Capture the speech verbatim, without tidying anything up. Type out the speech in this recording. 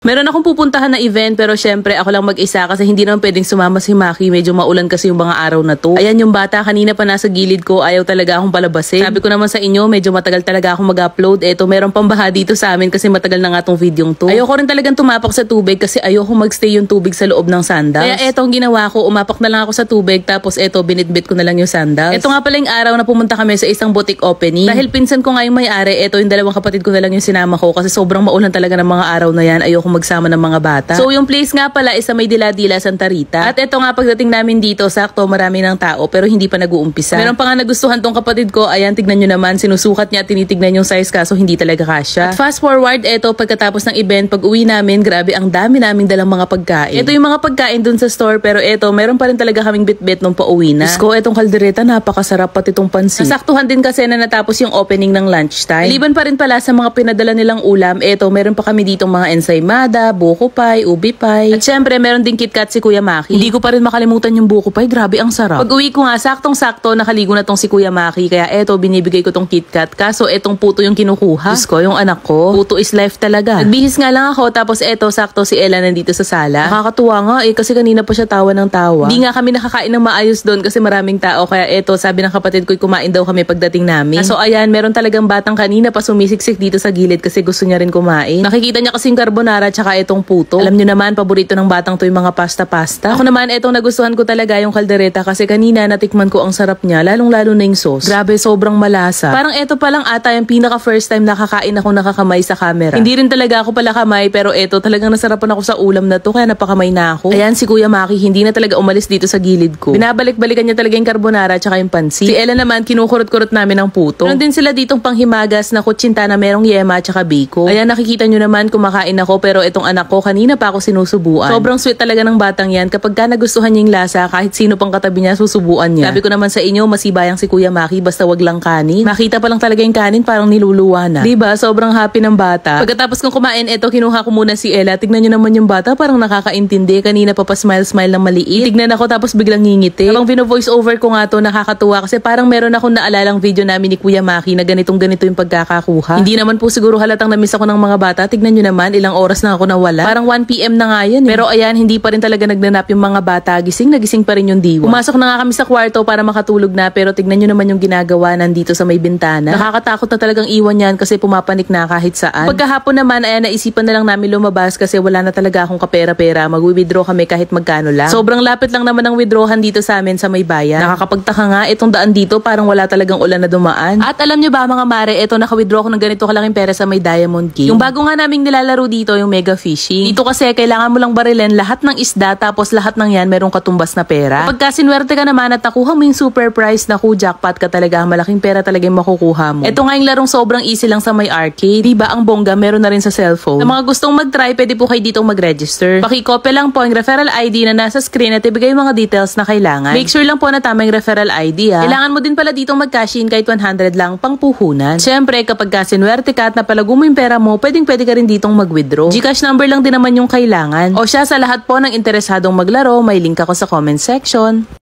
Meron akong pupuntahan na event pero syempre ako lang mag-isa kasi hindi naman pwedeng sumama si Maki. Medyo maulan kasi yung mga araw na to. Ayan yung bata kanina pa nasa gilid ko. Ayaw talaga akong palabasin. Sabi ko naman sa inyo medyo matagal talaga akong mag-upload. Eto meron pang baha dito sa amin kasi matagal na nga tong videong to. Ayoko rin talagang tumapak sa tubig kasi ayoko magstay yung tubig sa loob ng sandals. Kaya eto ang ginawa ko, umapak na lang ako sa tubig tapos eto binitbit ko na lang yung sandals. Eto nga pala yung araw na pumunta kami sa isang boutique opening. Dahil pinsan ko nga yung may-ari, eto yung dalawang kapatid ko na lang yung sinama ko kasi sobrang maulan talaga ng mga araw na yan. Ayoko magsama ng mga bata. So yung place nga pala is sa may Dila-Dila, Santa Rita. At eto nga pagdating namin dito, sakto marami ng tao pero hindi pa nag-uumpisa. Meron pa nga nagustuhan tong kapatid ko. Ayan, tignan nyo naman, sinusukat niya, tinitignan yung size kaso hindi talaga kasya. At fast forward, eto pagkatapos ng event, pag uwi namin, grabe ang dami naming dalang mga pagkain. Ito yung mga pagkain dun sa store pero eto, meron pa rin talaga kaming bit-bit nung pauwi na. Diyos ko, etong kaldereta, napakasarap pati itong pansit. Nasaktuhan din kasi na natapos yung opening ng lunchtime. Liban pa rin pala sa mga pinadala nilang ulam, eto, meron pa kami ditong mga ensaymada, buko pie, ubi pie. At syempre, meron din KitKat si Kuya Maki. Hindi ko pa rin makalimutan yung buko pie, grabe ang sarap. Pag uwi ko nga, saktong-sakto, nakaligo na tong si Kuya Maki, kaya eto, binibigay ko tong KitKat. Kaso etong puto yung kinukuha. Diyos ko, yung anak ko, puto is life talaga. Nagbihis nga lang ako, tapos eto, sakto si Ella nandito sa sala. Nakakatuwa nga eh, kasi kanina pa siya tawa ng tawa. Hindi nga kami nakakain ng maayos doon kasi maraming tao, kaya eto, sabi ng kapatid ko, kumain daw kami pagdating namin. So ayan, meron talagang batang kanina pa sumisiksik dito sa gilid kasi gusto niya rin kumain. Nakikita niya kasing carbonara tsaka etong puto. Alam niyo naman, paborito ng batang to yung mga pasta-pasta. Ako naman, etong nagustuhan ko talaga yung kaldereta kasi kanina natikman ko ang sarap niya, lalong-lalo na yung sauce. Grabe, sobrang malasa. Parang eto pa lang ata yung pinaka first time nakakain ako nakakamay sa camera. Hindi rin talaga ako pala kamay pero eto talagang nasarapan ako sa ulam na to kaya napakamay na ako. Ayan si Kuya Maki, hindi na talaga umalis dito sa gilid ko. Binabalik-balikan niya talaga yung carbonara tsaka yung pansit. Si Ella naman, kinukurot-kurot namin ng puto. Meron din sila ditong panghimagas na kutsinta na merong yema tsaka biko. Ayan, nakikita nyo naman kumakain ako pero itong anak ko kanina pa ako sinusubuan. Sobrang sweet talaga ng batang yan. Kapag ka nagustuhan niya yung lasa, kahit sino pang katabi niya, susubuan niya. Sabi ko naman sa inyo, masibayang si Kuya Maki basta wag lang kanin. Makita pa lang talaga yung kanin, parang niluluwa na. Diba? Sobrang happy ng bata. Pagkatapos kong kumain, eto, kinuha ko muna si Ella. Tignan nyo naman yung bata, parang nakakaintindi. Kanina pa pa smile-smile ng maliit. Tignan ako tapos biglang ngingiti. Habang vino-voice over ko nga to, nakakatuwa kasi parang meron akong naalalang video namin ni Kuya Maki na ganitong ganito yung pagkakakuha. Hindi naman po siguro halatang namiss ako ng mga bata. Tignan nyo naman, ilang oras na ako nawala. Parang one p m na nga yan eh. Pero ayan, hindi pa rin talaga nagnanap yung mga bata. Gising na gising pa rin yung diwa. Pumasok na nga kami sa kwarto para makatulog na pero tignan nyo naman yung ginagawa nandito sa may bintana. Nakakatakot na talagang iwan yan kasi pumapanik na kahit saan. Pagkahapon naman, ayan, naisipan na lang namin lumabas kasi wala na talaga akong kapera-pera. Mag-withdraw kami kahit magkano lang. Sobrang lapit lang naman ng withdrawhan dito sa amin sa may bayan. Nakakapagtaka nga, itong daan dito parang wala talagang ulan na dumaan. At alam nyo ba mga mare, ito naka-withdraw ko ng ganito kalaking pera sa may Diamond King. Yung bago nga naming nilalaro dito, yung Mega Fishing. Dito kasi kailangan mo lang barilin lahat ng isda tapos lahat ng yan merong katumbas na pera. Kapag ka sinwerte ka naman at nakuha mo yung super prize, naku, jackpot ka talaga, malaking pera talaga yung makukuha mo. Ito nga yung larong sobrang easy lang sa may arcade. Diba ang bongga, meron na rin sa cellphone. Sa mga gustong mag-try, pwede po kayo ditong mag-register. Pakicopy lang po ang referral I D na nasa screen at ibigay yung mga details na kailangan. Make sure lang po na tama yung referral I D ha. Kailangan mo din pala ditong mag-cash in kahit one hundred lang pang puhunan. Siyempre, kapag ka sinwerte ka at napalago mo yung pera mo, pwedeng pwede ka rin ditong mag-withdraw. Gcash number lang din naman yung kailangan. O siya, sa lahat po ng interesadong maglaro, may link ako sa comment section.